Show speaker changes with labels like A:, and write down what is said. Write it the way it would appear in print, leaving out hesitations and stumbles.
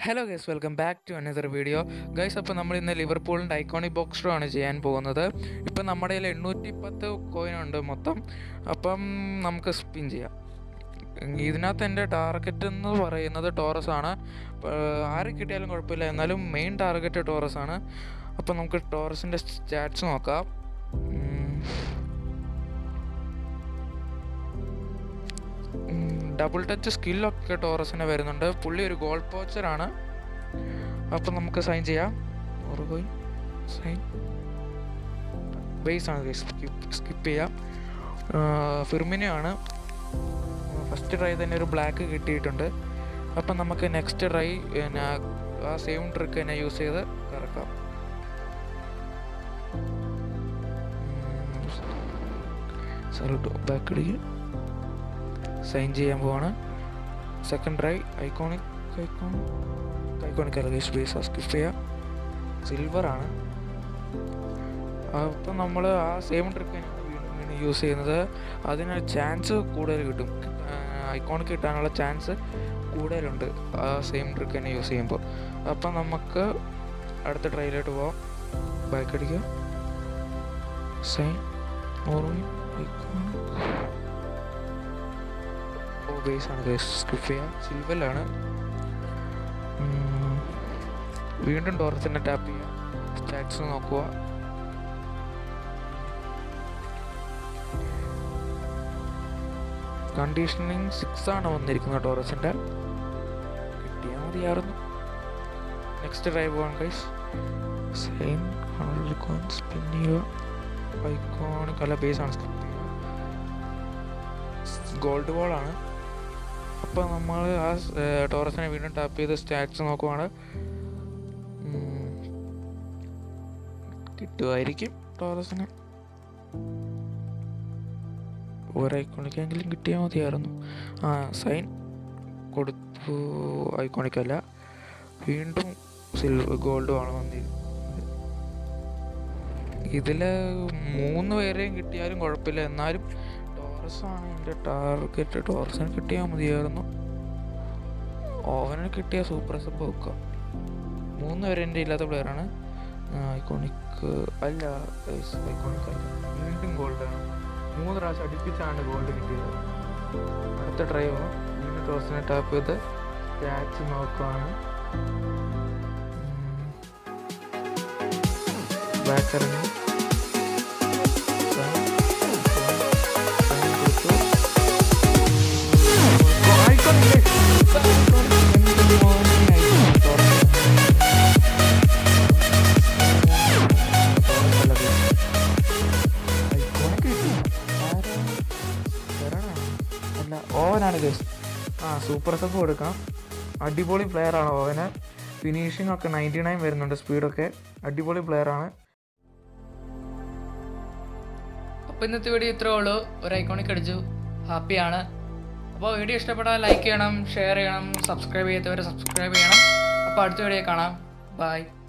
A: Hello guys, welcome back to another video. Guys, അപ്പോൾ നമ്മൾ ഇന്ന് ലിവർപൂളിൻ്റെ ഐക്കോണിക് ബോക്സ് ഡ്രോ ആണ് ചെയ്യാൻ പോകുന്നത്. ഇപ്പം നമ്മുടെ കയ്യിൽ 810 കോയിനുണ്ട് മൊത്തം. അപ്പം നമുക്ക് സ്പിൻ ചെയ്യാം. ഇതിനകത്ത് എൻ്റെ ടാർഗറ്റ് എന്ന് പറയുന്നത് ടോറസ് ആണ്. ആരെ കിട്ടിയാലും കുഴപ്പമില്ല, എന്നാലും മെയിൻ ടാർഗറ്റ് ടോറസ് ആണ്. അപ്പം നമുക്ക് ടോറസിൻ്റെ സ്റ്റാറ്റ്സ് നോക്കാം. ഡബിൾ ടച്ച് സ്കില്ലൊക്കെ ടോറസിന് വരുന്നുണ്ട്. പുള്ളി ഒരു ഗോൾ പോച്ചറാണ്. അപ്പം നമുക്ക് സൈൻ ചെയ്യാം. സൈൻ ബേസ് ആണ്, സ്കിപ്പ് ചെയ്യാം. ഫിർമിനോ ആണ്. ഫസ്റ്റ് ട്രൈ തന്നെ ഒരു ബ്ലാക്ക് കിട്ടിയിട്ടുണ്ട്. അപ്പം നമുക്ക് നെക്സ്റ്റ് ട്രൈ ആ സെയിം ട്രിക്ക് തന്നെ യൂസ് ചെയ്ത് കറക്കാം. ബാക്ക് അടിക്കും, സൈൻ ചെയ്യാൻ പോവാണ്. സെക്കൻഡ് ട്രൈ ഐക്കോണിക് അല്ല, സ്പേസ് സ്കിപ്പ് ചെയ്യാം. സിൽവറാണ്. അപ്പം നമ്മൾ ആ സെയിം ട്രിക്ക് വീണ്ടും യൂസ് ചെയ്യുന്നത്. അതിന് ചാൻസ് കൂടുതൽ കിട്ടും, ഐക്കോണിക് കിട്ടാനുള്ള ചാൻസ് കൂടുതലുണ്ട് ആ സെയിം ട്രിക്ക് തന്നെ യൂസ് ചെയ്യുമ്പോൾ. അപ്പം നമുക്ക് അടുത്ത ട്രൈയിലോട്ട് പോവാം. ബാക്ക് അടിക്കുക, സൈൻ ബേസ് ആണ്, സ്കിപ്പ് ചെയ്യാം. സിൽവറിലാണ്. വീണ്ടും ടോറസിനെ ടാപ്പ് ചെയ്യാം. സ്റ്റാറ്റ്സ് നോക്കുക. കണ്ടീഷനിങ് 6 ആണ് വന്നിരിക്കുന്നത് ടോറസിൻ്റെ. കിട്ടിയാൽ മതിയായിരുന്നു. നെക്സ്റ്റ് ട്രൈ പോകാൻ ഗൈസ്. സൈൻ സ്പിൻ ചെയ്യുക. ഐക്കോണിക് അല്ല, ബേസ് ആണ്, സ്കിപ്പ് ചെയ്യുക. ഗോൾഡ് ബോൾ ആണ്. അപ്പോൾ നമ്മൾ ആ ടോറസിനെ വീണ്ടും ടാപ്പ് ചെയ്ത് സ്റ്റാറ്റ്സ് നോക്കുവാണ്. കിട്ടുമായിരിക്കും ടോറസിന്. ഒരു ഐക്കോണിക്കെങ്കിലും കിട്ടിയാൽ മതിയായിരുന്നു. സൈൻ കൊടുത്തു. ഐക്കോണിക്കല്ല, വീണ്ടും ഗോൾഡ് ആണ് വന്നിരിക്കുന്നത്. ഇതിൽ 3 പേരെയും കിട്ടിയാലും കുഴപ്പമില്ല, എന്നാലും ടോറസാണ് എൻ്റെ ടാർഗറ്റ്. ടോറസിന് കിട്ടിയാൽ മതിയായിരുന്നു. ഓവനിന് കിട്ടിയ സൂപ്പർ സബ് വെക്കുക. 3 പേര് എൻ്റെ ഇല്ലാത്ത പ്ലെയറാണ്. ഐക്കോണിക് അല്ല, ഐക്കോണിക് അല്ല, വീണ്ടും ഗോൾഡാണ്. 3 പ്രാവശ്യം അടുപ്പിച്ചാണ് ഗോൾഡ് കിട്ടിയത്. അടുത്ത ട്രൈ വീണ്ടും ടോറസിനെ ടാപ്പ് ചെയ്ത് സ്റ്റാറ്റ്സ് നോക്കുകയാണ്. ബാക്ക് ഇറങ്ങി ഓവനാണ് ഗൈസ്. സൂപ്പർ സബ് കൊടുക്കാം. അടിപൊളി പ്ലെയറാണ് ഓവന്. ഫിനിഷിംഗ് ഒക്കെ 99 വരുന്നുണ്ട്, സ്പീഡൊക്കെ. അടിപൊളി പ്ലെയറാണ്.
B: അപ്പോൾ ഇന്നത്തെ വീഡിയോ ഇത്രേ ഉള്ളൂ. ഒരു ഐക്കോണിക് അടിച്ചു, ഹാപ്പിയാണ്. അപ്പോൾ വീഡിയോ ഇഷ്ടപ്പെട്ടാൽ ലൈക്ക് ചെയ്യണം, ഷെയർ ചെയ്യണം, സബ്സ്ക്രൈബ് ചെയ്യാത്തവർ സബ്സ്ക്രൈബ് ചെയ്യണം. അപ്പോൾ അടുത്ത വീഡിയോ കാണാം. ബൈ.